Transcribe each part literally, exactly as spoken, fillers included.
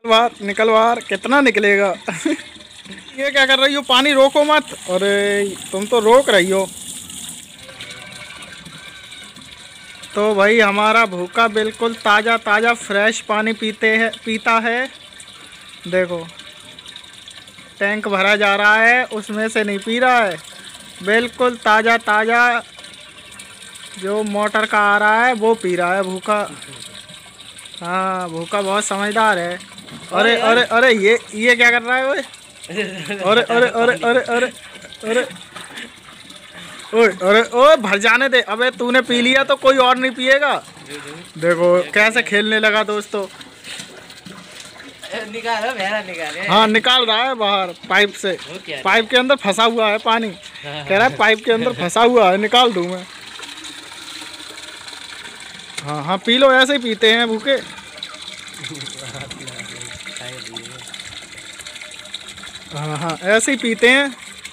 बाहर निकल बाहर, कितना निकलेगा। ये क्या कर रही हो, पानी रोको मत। अरे तुम तो रोक रही हो। तो भाई हमारा भूखा बिल्कुल ताज़ा ताज़ा फ्रेश पानी पीते है पीता है। देखो टैंक भरा जा रहा है, उसमें से नहीं पी रहा है, बिल्कुल ताज़ा ताज़ा जो मोटर का आ रहा है वो पी रहा है भूखा। हाँ भूखा बहुत समझदार है। अरे अरे अरे ये ये क्या कर रहा है ओए। अरे अरे अरे अरे अरे अरे ओए अरे ओए भर जाने दे। अबे तूने पी लिया तो कोई और नहीं पिएगा। देखो कैसे खेलने लगा दोस्तों। निकाल निकाल हाँ निकाल रहा है बाहर पाइप से। पाइप के अंदर फंसा हुआ है पानी। कह रहा है पाइप के अंदर फंसा हुआ है, निकाल दूं मैं। हाँ हाँ पी लो, ऐसे ही पीते हैं भूखे। हाँ हाँ ऐसे ही पीते हैं।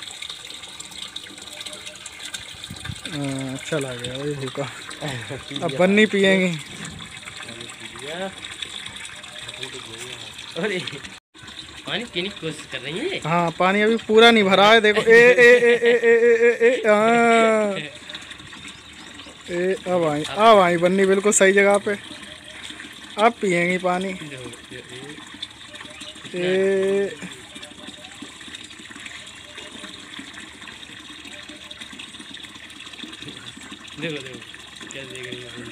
अच्छा लग गया वही भूखा। अब बन्नी पियेंगे। पानी पीने की कोशिश कर रही है। हाँ पानी अभी पूरा नहीं भरा है। देखो ए ए ए ए ए ए ए ए हाँ ए अब आई अब आई बन्नी बिल्कुल सही जगह पे। अब पियेंगी पानी। ए देखो देखो क्या देख रही है।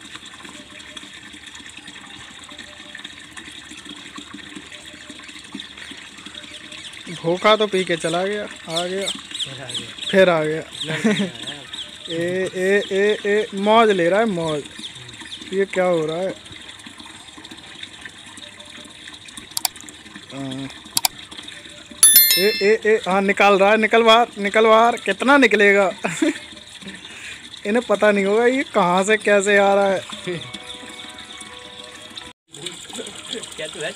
भूखा तो पी के चला गया, आ गया फिर आ गया। ए ए ए ए मौज ले रहा है मौज। ये क्या हो रहा है। आ, ए ए ए हाँ निकाल रहा है, निकल बाहर निकल बाहर, कितना निकलेगा। इन्हें पता नहीं होगा ये कहाँ से कैसे आ रहा है। क्या तू है?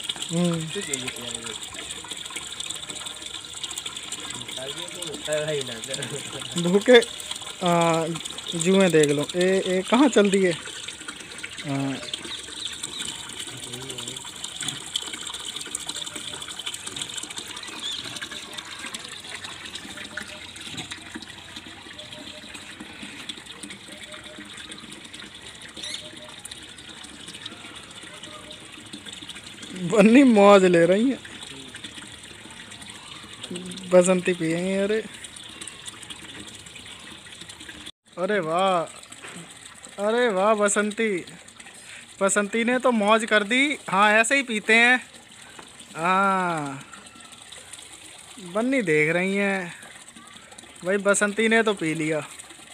भूखे जुएं देख लो। ए ए कहाँ चल दिए। बन्नी मौज ले रही है। बसंती पियेंगे। अरे अरे वाह, अरे वाह बसंती। बसंती ने तो मौज कर दी। हाँ ऐसे ही पीते हैं। हाँ बन्नी देख रही हैं भाई, बसंती ने तो पी लिया।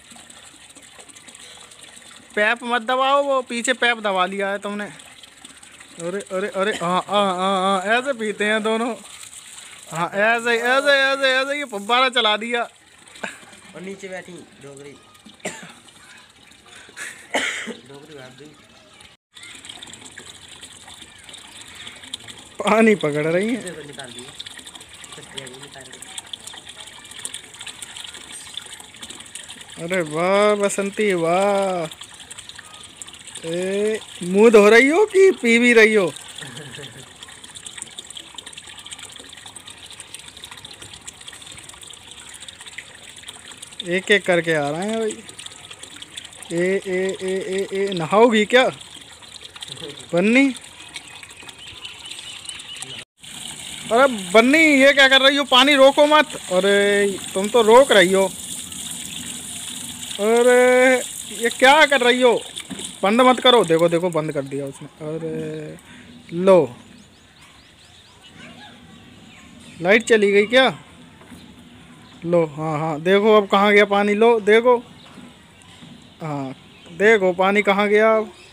पैप मत दबाओ, वो पीछे पैप दबा लिया है तुमने। अरे अरे अरे हाँ हाँ हाँ हाँ ऐसे पीते हैं दोनों। हाँ ऐसे ऐसे ऐसे ऐसे ये फब्बारा चला दिया। और नीचे बैठी डोगरी डोगरी बात दी। पानी पकड़ रही है। निकाल दिया। अरे वाह बसंती वाह। ए मुँह धो रही हो कि पी भी रही हो। एक एक करके आ रहे हैं भाई। ए ए ए ए ए नहाओगी क्या बन्नी। अरे बन्नी ये क्या कर रही हो, पानी रोको मत। अरे तुम तो रोक रही हो। अरे ये क्या कर रही हो, बंद मत करो। देखो देखो बंद कर दिया उसने। अरे लो लाइट चली गई क्या। लो हाँ हाँ देखो अब कहाँ गया पानी। लो देखो हाँ देखो पानी कहाँ गया अब।